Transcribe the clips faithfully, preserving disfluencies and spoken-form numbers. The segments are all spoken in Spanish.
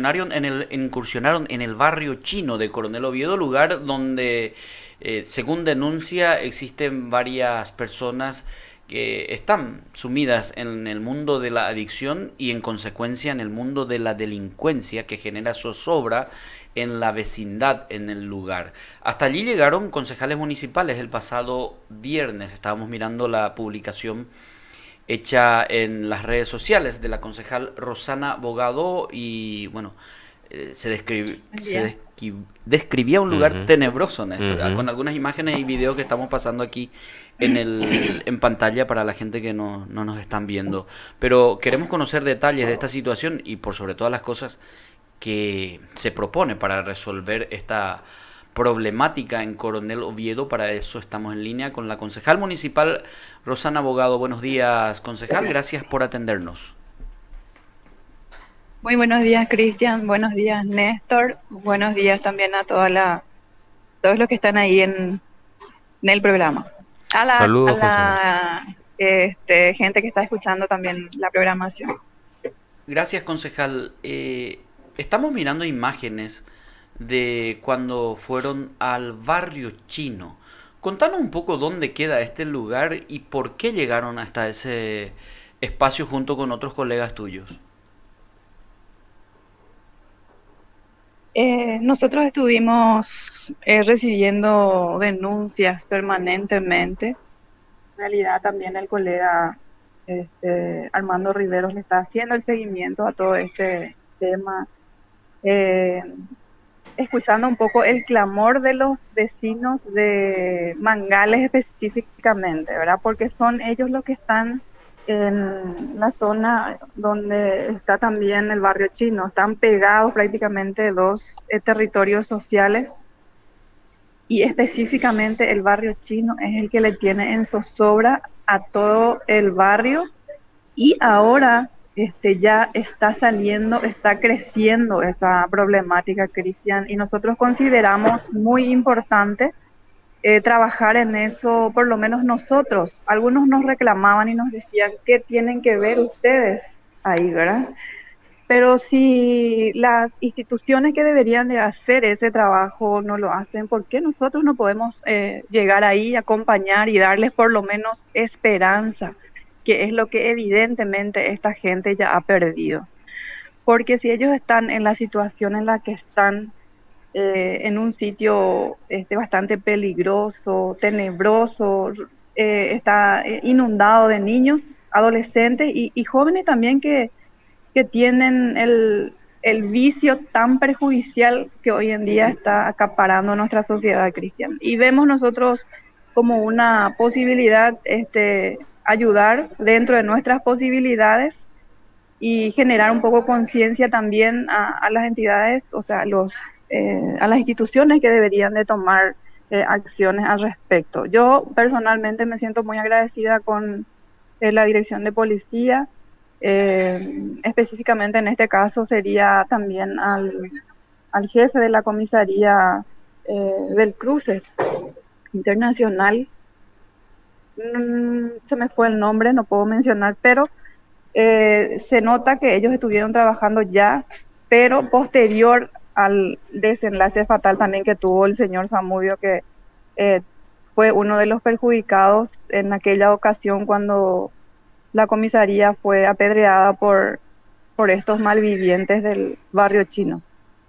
incursionaron en el, incursionaron en el barrio chino de Coronel Oviedo, lugar donde, eh, según denuncia, existen varias personas que están sumidas en el mundo de la adicción y en consecuencia en el mundo de la delincuencia que genera zozobra en la vecindad, en el lugar. Hasta allí llegaron concejales municipales el pasado viernes. Estábamos mirando la publicación hecha en las redes sociales de la concejal Rosana Bogado y bueno, eh, se, describ se descri describía un lugar Ujú, tenebroso, Néstor, ujú. con algunas imágenes y videos que estamos pasando aquí en, el, en pantalla para la gente que no, no nos están viendo. Pero queremos conocer detalles de esta situación y por sobre todas las cosas que se propone para resolver esta problemática en Coronel Oviedo. Para eso estamos en línea con la concejal municipal Rosana Bogado. Buenos días, concejal. Gracias por atendernos. Muy buenos días, Cristian. Buenos días, Néstor. Buenos días también a toda la, todos los que están ahí en, en el programa. A la, a Saludos, concejal. la este, gente que está escuchando también la programación. Gracias, concejal. Eh, estamos mirando imágenes de cuando fueron al barrio chino. Contanos un poco dónde queda este lugar y por qué llegaron hasta ese espacio junto con otros colegas tuyos. Eh, nosotros estuvimos eh, recibiendo denuncias permanentemente. En realidad también el colega este, Armando Riveros le está haciendo el seguimiento a todo este tema. Eh, escuchando un poco el clamor de los vecinos de Mangales específicamente, ¿verdad? Porque son ellos los que están en la zona donde está también el barrio chino, están pegados prácticamente los eh, territorios sociales y específicamente el barrio chino es el que le tiene en zozobra a todo el barrio y ahora este, ya está saliendo, está creciendo esa problemática, Cristian, y nosotros consideramos muy importante eh, trabajar en eso, por lo menos nosotros. Algunos nos reclamaban y nos decían, ¿qué tienen que ver ustedes ahí, verdad? Pero si las instituciones que deberían de hacer ese trabajo no lo hacen, ¿por qué nosotros no podemos eh, llegar ahí, acompañar y darles por lo menos esperanza? Que es lo que evidentemente esta gente ya ha perdido. Porque si ellos están en la situación en la que están, eh, en un sitio este, bastante peligroso, tenebroso, eh, está eh, inundado de niños, adolescentes y, y jóvenes también que, que tienen el, el vicio tan perjudicial que hoy en día está acaparando nuestra sociedad, Cristian. Y vemos nosotros como una posibilidad este, ayudar dentro de nuestras posibilidades y generar un poco conciencia también a, a las entidades, o sea, los, eh, a las instituciones que deberían de tomar eh, acciones al respecto. Yo personalmente me siento muy agradecida con eh, la Dirección de Policía, eh, específicamente en este caso sería también al, al jefe de la comisaría eh, del cruce internacional, mm, se me fue el nombre, no puedo mencionar, pero eh, se nota que ellos estuvieron trabajando ya, pero posterior al desenlace fatal también que tuvo el señor Zamudio, que eh, fue uno de los perjudicados en aquella ocasión cuando la comisaría fue apedreada por, por estos malvivientes del barrio chino.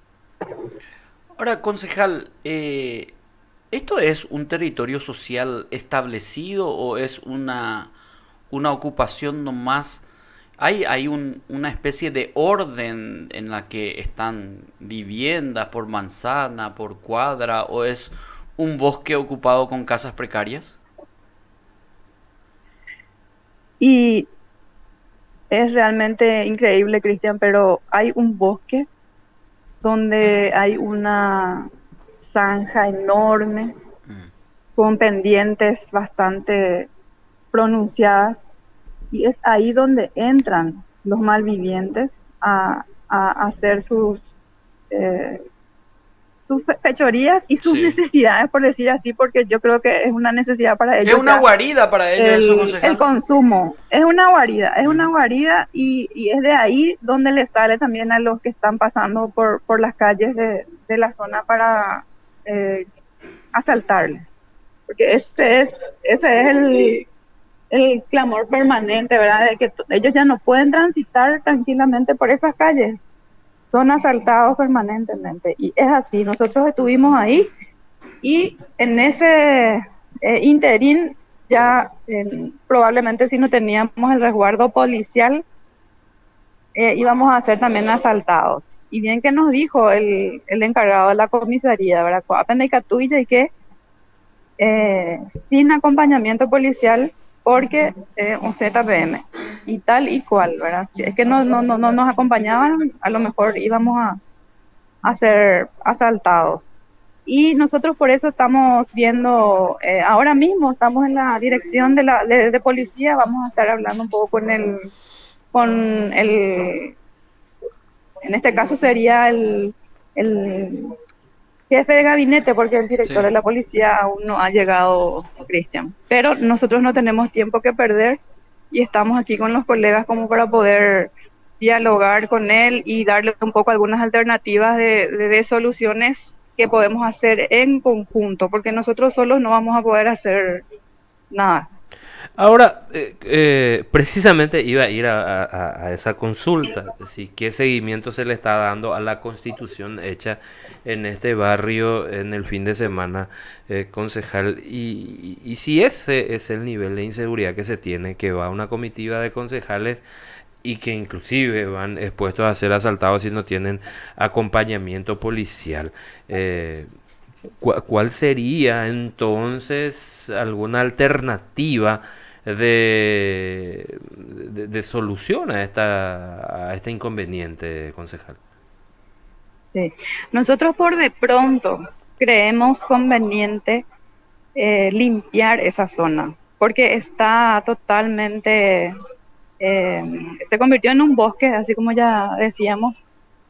Ahora, concejal, eh, ¿esto es un territorio social establecido o es una, una ocupación nomás? ¿Hay, hay un- una especie de orden en la que están viviendas por manzana, por cuadra, o es un bosque ocupado con casas precarias? Y es realmente increíble, Cristian, pero hay un bosque donde hay una zanja enorme Mm. con pendientes bastante pronunciadas y es ahí donde entran los malvivientes a, a hacer sus, eh, sus fe- fechorías y sus Sí. necesidades, por decir así, porque yo creo que es una necesidad para Es ellos una ya guarida para ellos eso, el, el concejal. consumo. Es una guarida, es una Ujú. guarida y, y es de ahí donde le sale también a los que están pasando por, por las calles de, de la zona para eh, asaltarles. Porque ese es, ese es el, el clamor permanente, ¿verdad? De que t- ellos ya no pueden transitar tranquilamente por esas calles, son asaltados permanentemente. Y es así, nosotros estuvimos ahí y en ese eh, interín ya eh, probablemente si no teníamos el resguardo policial, eh, íbamos a ser también asaltados. Y bien que nos dijo el, el encargado de la comisaría, ¿verdad? Coapen de Catuilla y que eh, sin acompañamiento policial porque eh, un Z P M y tal y cual, ¿verdad? Si es que no, no, no, no nos acompañaban, a lo mejor íbamos a, a ser asaltados. Y nosotros por eso estamos viendo, eh, ahora mismo estamos en la dirección de la de, de policía, vamos a estar hablando un poco con el, con el, en este caso sería el, el jefe de gabinete, porque el director Sí. de la policía aún no ha llegado, Cristian. Pero nosotros no tenemos tiempo que perder y estamos aquí con los colegas como para poder dialogar con él y darle un poco algunas alternativas de, de, de soluciones que podemos hacer en conjunto, porque nosotros solos no vamos a poder hacer nada. Ahora, eh, eh, precisamente iba a ir a, a- a esa consulta, es decir, qué seguimiento se le está dando a la constitución hecha en este barrio en el fin de semana, eh, concejal, y, y- y si ese es el nivel de inseguridad que se tiene, que va una comitiva de concejales y que inclusive van expuestos a ser asaltados si no tienen acompañamiento policial. Eh, ¿Cuál, cuál sería entonces alguna alternativa de, de, de solución a esta a este inconveniente, concejal? Sí. Nosotros por de pronto creemos conveniente eh, limpiar esa zona, porque está totalmente, eh, se convirtió en un bosque, así como ya decíamos,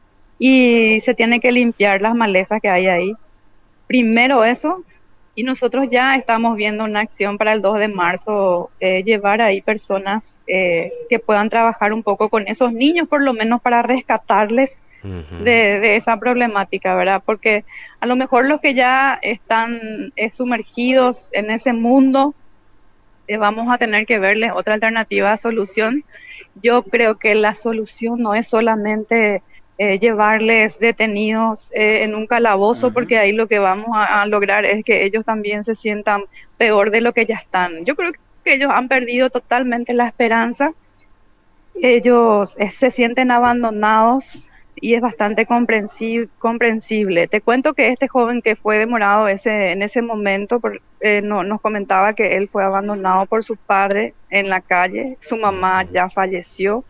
y se tiene que limpiar las malezas que hay ahí. Primero eso, y nosotros ya estamos viendo una acción para el dos de marzo, eh, llevar ahí personas eh, que puedan trabajar un poco con esos niños, por lo menos para rescatarles Ujú. de, de esa problemática, ¿verdad? Porque a lo mejor los que ya están eh, sumergidos en ese mundo, eh, vamos a tener que verles otra alternativa de solución. Yo creo que la solución no es solamente eh, llevarles detenidos eh, en un calabozo, Ujú. porque ahí lo que vamos a, a lograr es que ellos también se sientan peor de lo que ya están. Yo creo que ellos han perdido totalmente la esperanza, ellos eh, se sienten abandonados y es bastante comprensi- comprensible. Te cuento que este joven que fue demorado ese, en ese momento, por- eh, no- nos comentaba que él fue abandonado por su padre en la calle, su mamá Ujú. ya falleció,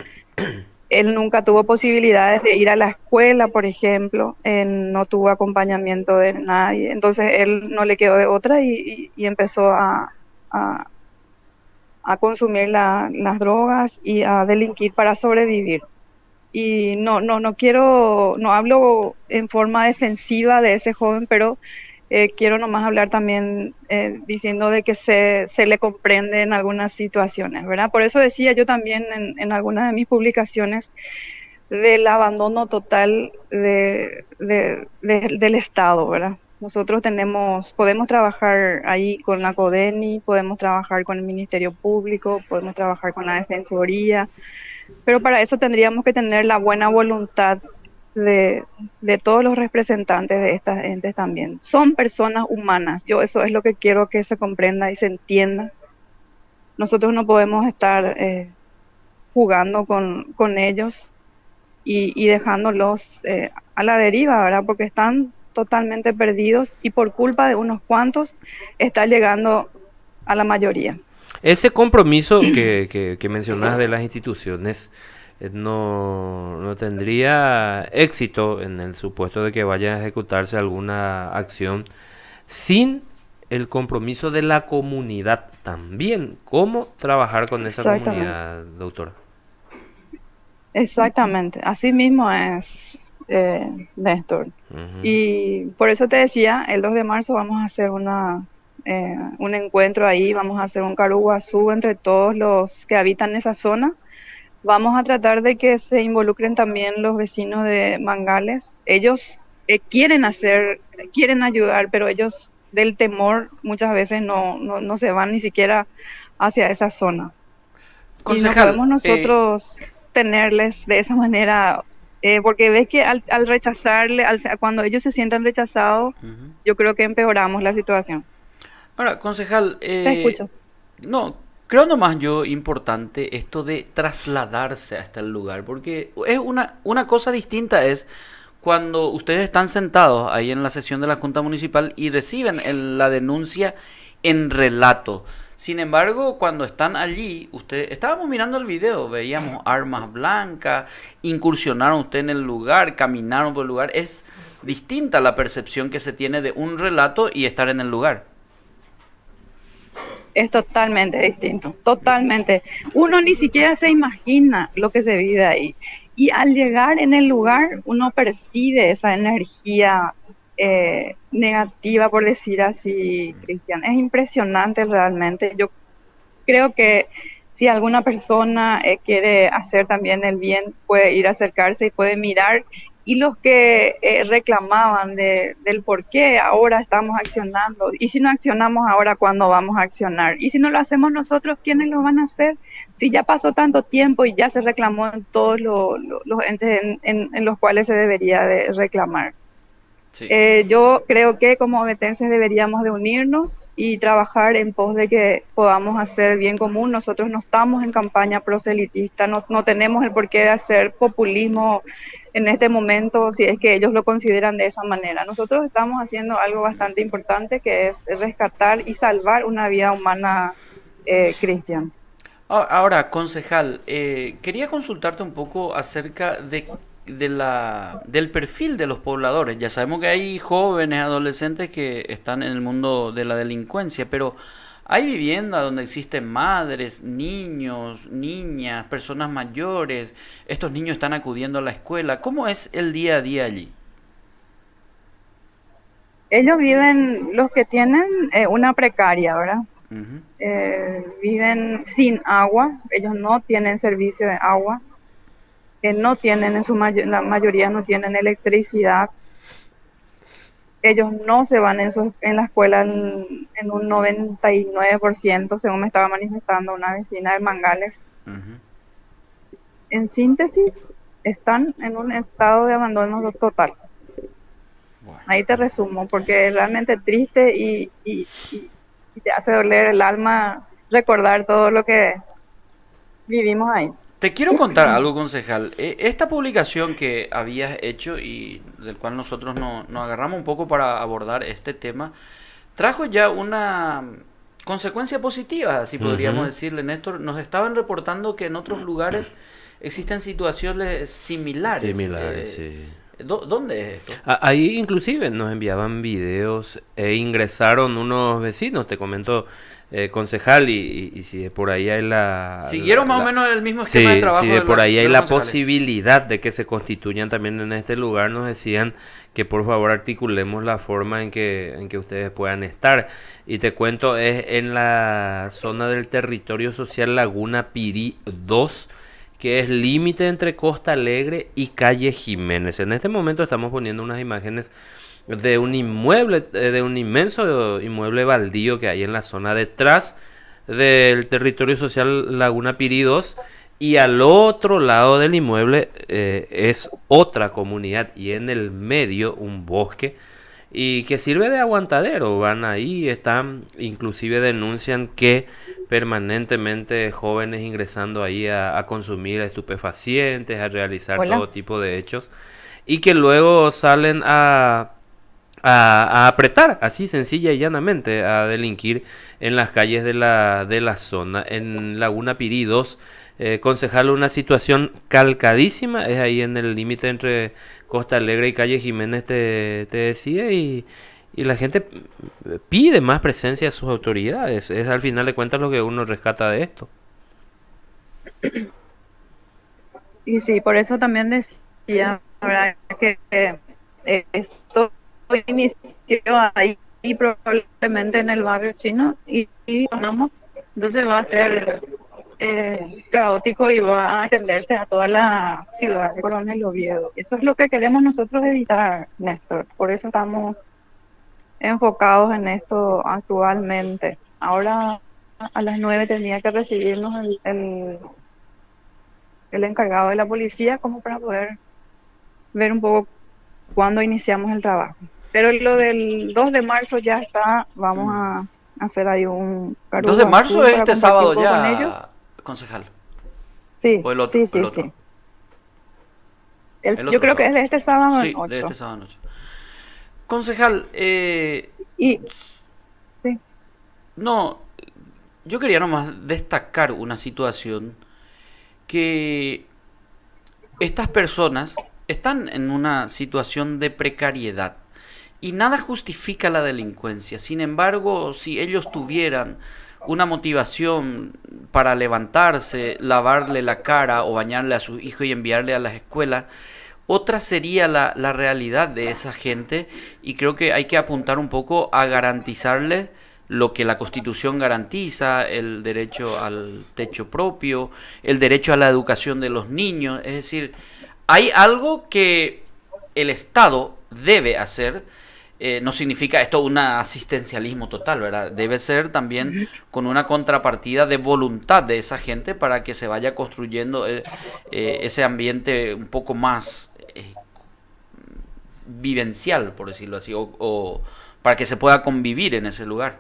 él nunca tuvo posibilidades de ir a la escuela, por ejemplo, él no tuvo acompañamiento de nadie, entonces él no le quedó de otra y, y- y empezó a, a- a consumir la- las drogas y a delinquir para sobrevivir. Y no, no, no quiero, no hablo en forma defensiva de ese joven, pero eh, quiero nomás hablar también eh, diciendo de que se, se le comprende en algunas situaciones, ¿verdad? Por eso decía yo también en, en algunas de mis publicaciones del abandono total de, de- de- del Estado, ¿verdad? Nosotros tenemos, podemos trabajar ahí con la CODENI, podemos trabajar con el Ministerio Público, podemos trabajar con la Defensoría, pero para eso tendríamos que tener la buena voluntad de, de todos los representantes de estas entes también. Son personas humanas. Yo eso es lo que quiero que se comprenda y se entienda. Nosotros no podemos estar eh, jugando con, con ellos y, y dejándolos eh, a la deriva, ¿verdad? Porque están totalmente perdidos y por culpa de unos cuantos está llegando a la mayoría. Ese compromiso que, que, que mencionas de las instituciones eh, no, no tendría éxito en el supuesto de que vaya a ejecutarse alguna acción sin el compromiso de la comunidad también. ¿Cómo trabajar con esa Exactamente. comunidad, doctora? Exactamente, así mismo es. eh, Néstor. Ujú. Y por eso te decía, el dos de marzo vamos a hacer una, eh, un encuentro ahí, vamos a hacer un Caruguazú entre todos los que habitan esa zona. Vamos a tratar de que se involucren también los vecinos de Mangales. Ellos eh, quieren hacer, quieren ayudar, pero ellos del temor muchas veces no, no, no se van ni siquiera hacia esa zona. Y no Concejal, podemos eh, nosotros tenerles de esa manera, eh, porque ves que al, al rechazarle, al, cuando ellos se sientan rechazados, ujú. yo creo que empeoramos la situación. Ahora, concejal, Te eh, escucho. no, creo nomás yo importante esto de trasladarse hasta el lugar, porque es una, una cosa distinta es cuando ustedes están sentados ahí en la sesión de la Junta Municipal y reciben el- la denuncia en relato. Sin embargo, cuando están allí, usted, estábamos mirando el video, veíamos armas blancas, incursionaron usted en el lugar, caminaron por el lugar. Es distinta la percepción que se tiene de un relato y estar en el lugar. Es totalmente distinto, totalmente. Uno ni siquiera se imagina lo que se vive ahí. Y al llegar en el lugar, uno percibe esa energía eh, negativa, por decir así, Cristian. Es impresionante realmente. Yo creo que si alguna persona eh, quiere hacer también el bien, puede ir a acercarse y puede mirar. Y los que eh, reclamaban de, del por qué ahora estamos accionando, y si no accionamos ahora, ¿cuándo vamos a accionar? Y si no lo hacemos nosotros, ¿quiénes lo van a hacer? Si ya pasó tanto tiempo y ya se reclamó en todos lo- lo- los entes en, en- en los cuales se debería de reclamar. Sí. Eh, yo creo que como ovetenses deberíamos de unirnos y trabajar en pos de que podamos hacer bien común. Nosotros no estamos en campaña proselitista, no, no tenemos el porqué de hacer populismo en este momento si es que ellos lo consideran de esa manera. Nosotros estamos haciendo algo bastante importante, que es rescatar y salvar una vida humana, eh, Cristian. Ah, ahora, concejal, eh, quería consultarte un poco acerca de, de la, del perfil de los pobladores. Ya sabemos que hay jóvenes, adolescentes que están en el mundo de la delincuencia, pero hay viviendas donde existen madres, niños, niñas, personas mayores. Estos niños están acudiendo a la escuela. ¿Cómo es el día a día allí? Ellos viven, los que tienen eh, una precaria, ¿verdad? Ujú, Eh, viven sin agua, ellos no tienen servicio de agua, que no tienen, en su mayo- la mayoría no tienen electricidad, ellos no se van en, su, en la escuela en, en un noventa y nueve por ciento, según me estaba manifestando una vecina de Mangales. ujú. En síntesis, están en un estado de abandono total. Bueno. Ahí te resumo, porque es realmente triste y, y, y, y te hace doler el alma recordar todo lo que vivimos ahí. Te quiero contar algo, concejal. Eh, Esta publicación que habías hecho y del cual nosotros no- nos agarramos un poco para abordar este tema, trajo ya una consecuencia positiva, así podríamos Ujú. decirle, Néstor. Nos estaban reportando que en otros lugares existen situaciones similares. Similares, Eh, sí. ¿dó- ¿dónde es esto? A- Ahí inclusive nos enviaban videos e ingresaron unos vecinos, te comento, eh, concejal, y, y- y si de por ahí hay la, la- Siguieron más o la- menos el mismo esquema de sí, trabajo si de, de por la- ahí de hay los la concejales. posibilidad de que se constituyan también en este lugar, nos decían que por favor articulemos la forma en que, en que ustedes puedan estar. Y te cuento, es en la zona del territorio social Laguna Pirí dos, que es límite entre Costa Alegre y Calle Jiménez. En este momento estamos poniendo unas imágenes de un inmueble, eh, de un inmenso inmueble baldío que hay en la zona detrás del territorio social Laguna Pirí dos, y al otro lado del inmueble eh, es otra comunidad y en el medio un bosque y que sirve de aguantadero. Van ahí, están, inclusive denuncian que permanentemente jóvenes ingresando ahí a, a consumir estupefacientes, a realizar Hola. todo tipo de hechos y que luego salen a, a, a apretar, así sencilla y llanamente, a delinquir en las calles de la, de la zona. En Laguna Pirí dos, eh, concejal, una situación calcadísima, es ahí en el límite entre Costa Alegre y Calle Jiménez, te, te decía, y, y la gente pide más presencia de sus autoridades. Es al final de cuentas lo que uno rescata de esto. Y sí, por eso también decía, ¿verdad? que eh, esto inició ahí y probablemente en el barrio chino y, y vamos, entonces va a ser eh, caótico y va a extenderse a toda la ciudad de Coronel Oviedo. Eso es lo que queremos nosotros evitar, Néstor. Por eso estamos enfocados en esto actualmente. Ahora a las nueve tenía que recibirnos el, el, el encargado de la policía como para poder ver un poco cuándo iniciamos el trabajo. Pero lo del dos de marzo ya está, vamos mm. a hacer ahí un... dos de marzo es este sábado ya, concejal. Sí, o el otro, sí, sí, el otro. sí. El, El yo creo sábado. que es de este sábado sí, en ocho. de este sábado en ocho. Concejal, eh... Y... Sí. No, yo quería nomás destacar una situación que estas personas están en una situación de precariedad y nada justifica la delincuencia. Sin embargo, si ellos tuvieran una motivación para levantarse, lavarle la cara o bañarle a su hijo y enviarle a las escuelas, otra sería la, la realidad de esa gente, y creo que hay que apuntar un poco a garantizarles lo que la Constitución garantiza: el derecho al techo propio, el derecho a la educación de los niños. Es decir, hay algo que el Estado debe hacer. Eh, no significa esto un asistencialismo total, ¿verdad? Debe ser también con una contrapartida de voluntad de esa gente para que se vaya construyendo eh, eh, ese ambiente un poco más eh, vivencial, por decirlo así, o, o para que se pueda convivir en ese lugar.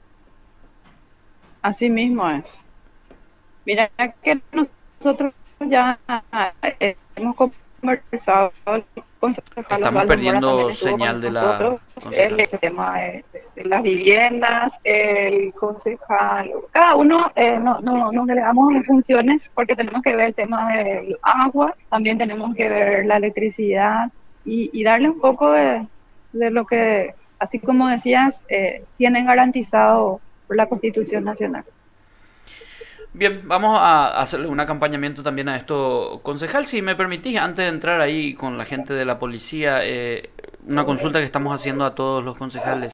Así mismo es. Mira que nosotros ya eh, hemos conversado con Estamos perdiendo señal de la el, el tema de, de las viviendas, el concejal, cada uno eh, no, no, nos delegamos funciones porque tenemos que ver el tema del agua, también tenemos que ver la electricidad y, y darle un poco de, de lo que, así como decías, eh, tienen garantizado por la Constitución Nacional. Bien, vamos a hacerle un acompañamiento también a esto, concejal, si me permitís, antes de entrar ahí con la gente de la policía, eh, una consulta que estamos haciendo a todos los concejales.